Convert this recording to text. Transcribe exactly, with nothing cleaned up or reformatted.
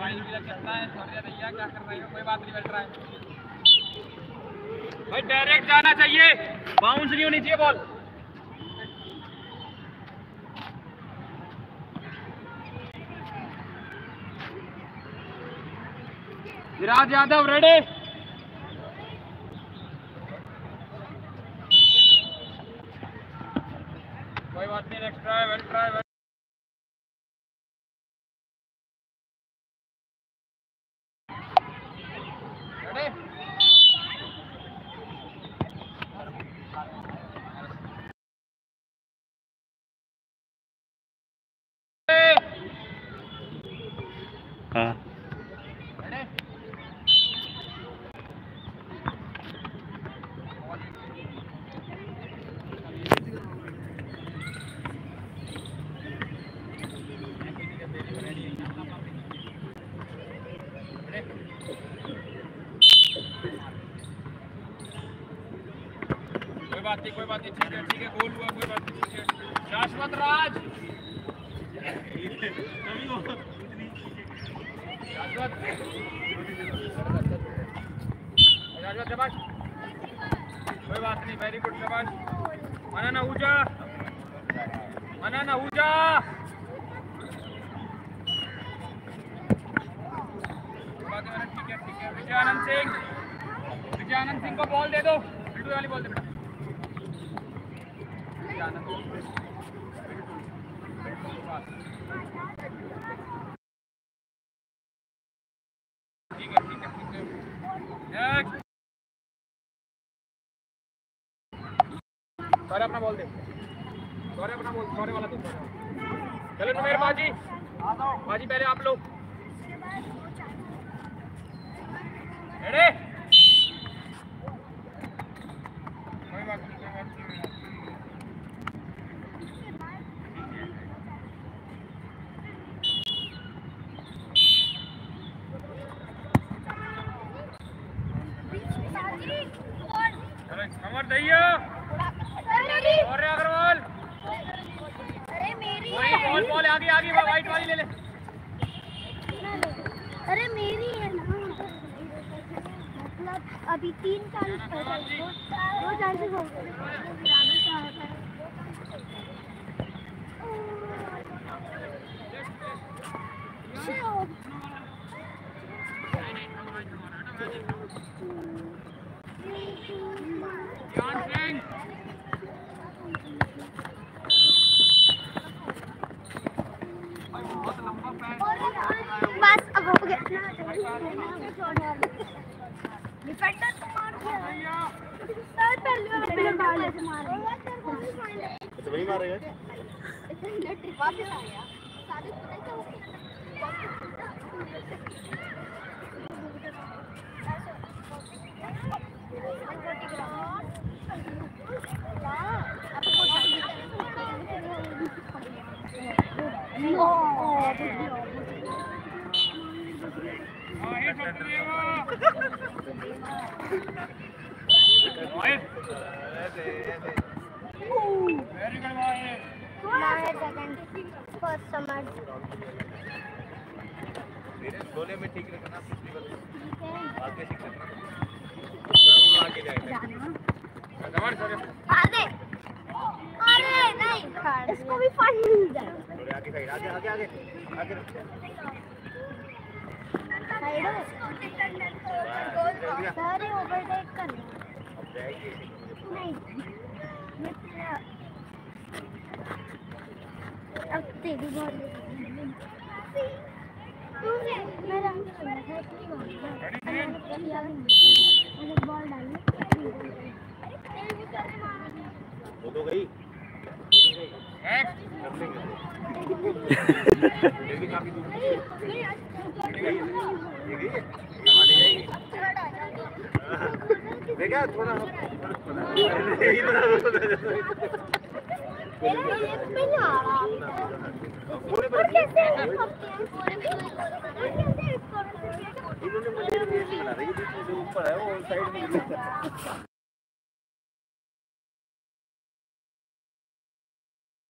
Mobile भी लग सकता है। छोड़ दिया भैया, क्या कर रहे हो? कोई बात नहीं, बैठ रहा है भाई। डायरेक्ट जाना चाहिए, बाउंस नहीं होनी चाहिए बॉल। विराज यादव रेडी। कोई बात नहीं, next try, well try. Ready. हाँ कोई बात नहीं, कोई बात नहीं, ठीक है ठीक है, गोल हुआ, कोई बात नहीं, ठीक है। शाश्वत राज, शाश्वत शाश्वत शाबाश, कोई बात नहीं, वेरी गुड, शाबाश। मनन आहूजा, मनन आहूजा, ठीक है ठीक है। विजयानंद सिंह, विजयानंद सिंह को बॉल दे दो, बिल्टू वाली बॉल दे बेटा। ठीक है ठीक है ठीक है। नेक्स्ट, सॉरी अपना बॉल दे, सॉरी अपना बॉल, सॉरी वाला दे। चलो नुमेर बाजी, बाजी पहले आप लोग रेडी। कोई बात नहीं, कोई बात नहीं। कमर दैया और अग्रवाल, अरे मेरी वही बॉल बॉल आगे आगे, वाइट वाली ले ले। अरे मेरी है ना, मतलब अभी तीन साल दो चांसेस हो गए। बस अब हो गया। डिफेंडर को मार दिया सर, पहले पहले बाल से मारे तो वही मारेगा। वापस आ गया सादिक, पता है क्या हुआ? Very good boy. फर्स्ट समझ मेरे सोले में ठीक रखना, पिछली बार आगे सीख सकना, आगे जाएगा। आगे, अरे नहीं, इसको भी फन मिल जाए। आगे साइड, आगे आगे आगे आगे सारे ओवरटेक कर नहीं, अब तेरी बॉल मेरा बॉल डालने वो तो गई। देखा थोड़ा ऊपर है वो साइड में।